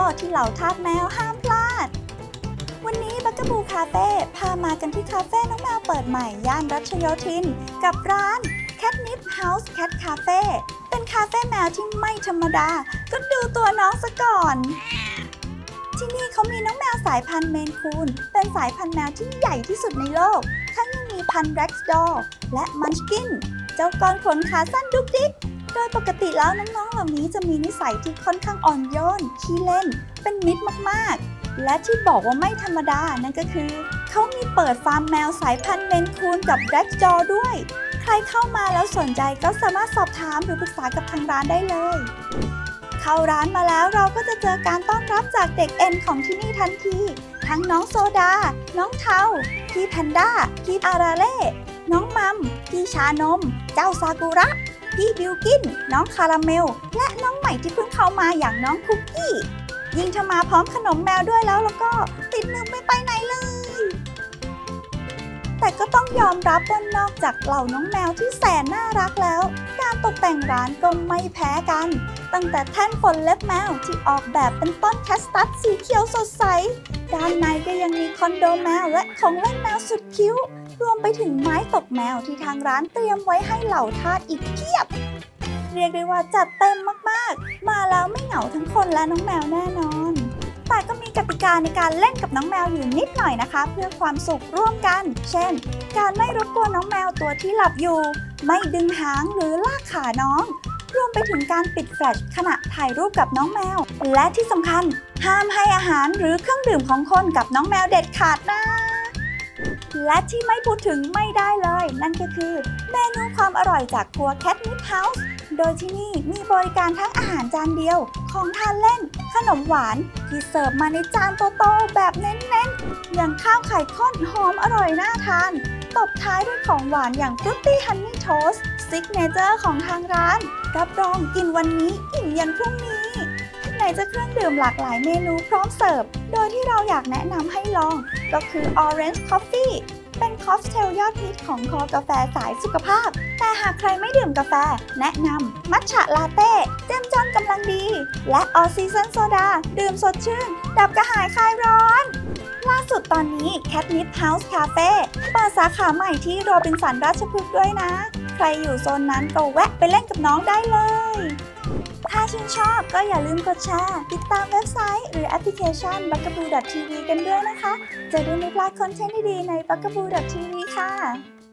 ที่เหล่าทาสแมวห้ามพลาดวันนี้บักกะบูคาเฟ่พามากันที่คาเฟ่น้องแมวเปิดใหม่ย่านรัชโยธินกับร้าน Catnip House Cat Cafe เป็นคาเฟ่แมวที่ไม่ธรรมดาก็ดูตัวน้องซะก่อนที่นี่เขามีน้องแมวสายพันธุ์เมนคูนเป็นสายพันธุ์แมวที่ใหญ่ที่สุดในโลกทั้งยังมีพันธุ์แร็กซ์ดอร์และมันชกินเจ้ากรขนขาสั้นดุกดิกโดยปกติแล้วน้องๆเหล่านี้จะมีนิสัยที่ค่อนข้างอ่อนโยนขี้เล่นเป็นมิตรมากๆและที่บอกว่าไม่ธรรมดานั่นก็คือเขามีเปิดฟาร์มแมวสายพันธุ์เมนคูนกับแร็กซ์ดอร์ด้วยใครเข้ามาแล้วสนใจก็สามารถสอบถามหรือปรึกษากับทางร้านได้เลยเข้าร้านมาแล้วเราก็จะเจอการต้อนรับจากเด็กเอ็นของที่นี่ทันทีทั้งน้องโซดาน้องเทาพี่แพนด้าพี่อาราเล่น้องมัมพี่ชานมเจ้าซากุระพี่บิวกินน้องคาราเมลและน้องใหม่ที่เพิ่งเข้ามาอย่างน้องคุกกี้ยิ่งถ้ามาพร้อมขนมแมวด้วยแล้วก็ติดมือไม่ไปไหนเลยแต่ก็ต้องยอมรับว่านอกจากเหล่าน้องแมวที่แสนน่ารักแล้วการตกแต่งร้านก็ไม่แพ้กันตั้งแต่แท่นฝนเล็บแมวที่ออกแบบเป็นต้นแคสตัสสีเขียวสดใสด้านในก็ยังมีคอนโดแมวและของเล่นแมวสุดคิ้วรวมไปถึงไม้ตกแมวที่ทางร้านเตรียมไว้ให้เหล่าทาสอีกเพียบเรียกได้ว่าจัดเต็มมากๆมาแล้วไม่เหงาทั้งคนและน้องแมวแน่นอนแต่ก็มีกติกาในการเล่นกับน้องแมวอยู่นิดหน่อยนะคะเพื่อความสุขร่วมกันเช่นการไม่รบกวนน้องแมวตัวที่หลับอยู่ไม่ดึงหางหรือลากขาน้องรวมไปถึงการปิดแฟลชขณะถ่ายรูปกับน้องแมวและที่สำคัญห้ามให้อาหารหรือเครื่องดื่มของคนกับน้องแมวเด็ดขาดนะและที่ไม่พูดถึงไม่ได้เลยนั่นก็คือเมนูความอร่อยจากครัว Catnip House โดยที่นี่มีบริการทั้งอาหารจานเดียวของทานเล่นขนมหวานที่เสิร์ฟมาในจานโตๆแบบเน้นๆอย่างข้าวไข่ข้นหอมอร่อยน่าทานตบท้ายด้วยของหวานอย่าง Fruity Honey Toast ซิกเนเจอร์ของทางร้านรับรองกินวันนี้อิ่มยันพรุ่งนี้ไหนจะเครื่องดื่มหลากหลายเมนูพร้อมเสิร์ฟโดยที่เราอยากแนะนำให้ลองก็คือ Orange Coffee เป็นค็อกเทลยอดฮิตของคอกาแฟสายสุขภาพแต่หากใครไม่ดื่มกาแฟแนะนำมัทฉะลาเต้เจ้มจนกำลังดีและ All Season Soda ดื่มสดชื่นดับกระหายคลายร้อนล่าสุดตอนนี้ Catnip House Cafe เปิดสาขาใหม่ที่โรบินสันราชพฤกษ์ด้วยนะใครอยู่โซนนั้นก็แวะไปเล่นกับน้องได้เลยถ้าชื่นชอบก็อย่าลืมกดแชร์ติดตามเว็บไซต์หรือแอปพลิเคชัน bugaboo.tv กันด้วยนะคะจะได้ไม่พลาดคอนเทนต์ดีๆใน bugaboo.tv ค่ะ